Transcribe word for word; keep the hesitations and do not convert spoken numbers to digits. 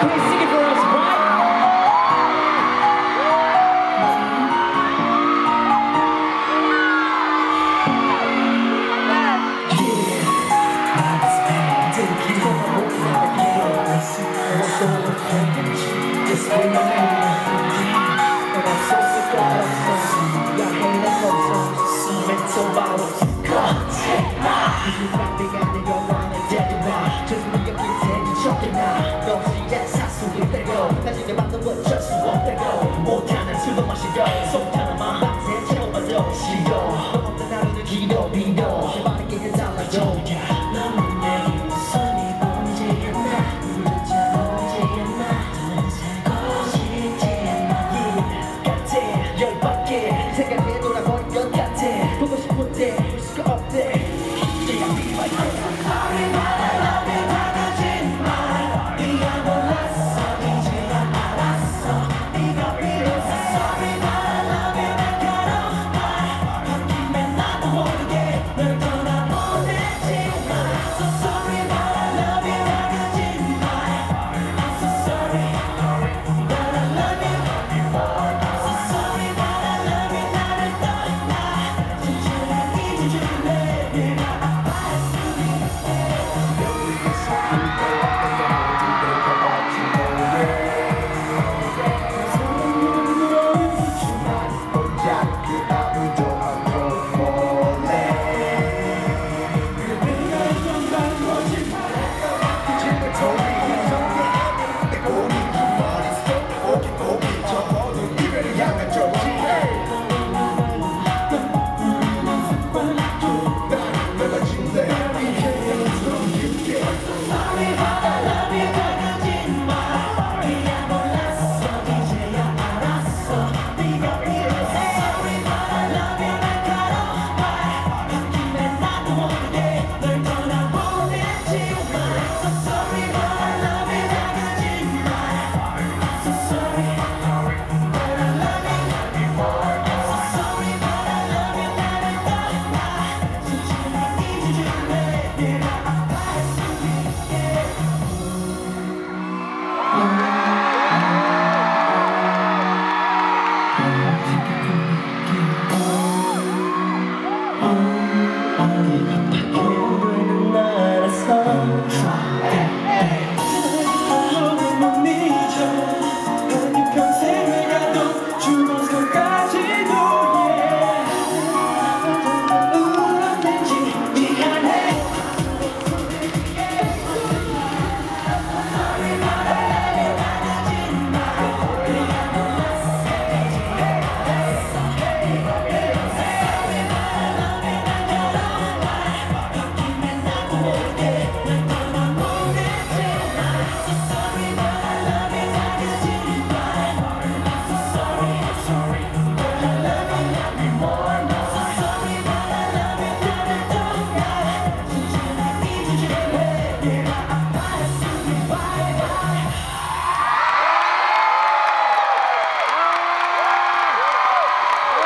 please sing it for us, right? Just bring your hand. And I'm so sick of love songs. Y'all can't let love songs. Mental bottles. 거짓말. 무슨 맘이 아닌 영원한 데리와. 저승이 여기 대기 척이나. 너 시에 사소리 때려. 나중에 만나본